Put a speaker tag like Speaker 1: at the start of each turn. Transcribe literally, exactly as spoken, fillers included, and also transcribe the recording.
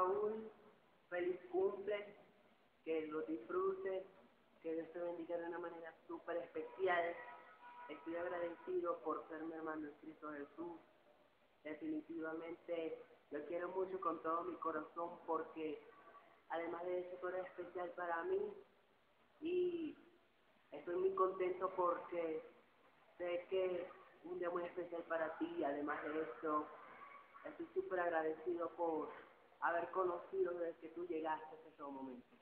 Speaker 1: Raúl, feliz cumple, que lo disfrutes, que Dios te bendiga de una manera súper especial. Estoy agradecido por ser mi hermano en Cristo Jesús. Definitivamente lo quiero mucho con todo mi corazón porque además de eso tú eres especial para mí y estoy muy contento porque sé que es un día muy especial para ti. Además de eso, estoy súper agradecido por haber conocido desde que tú llegaste a ese momento.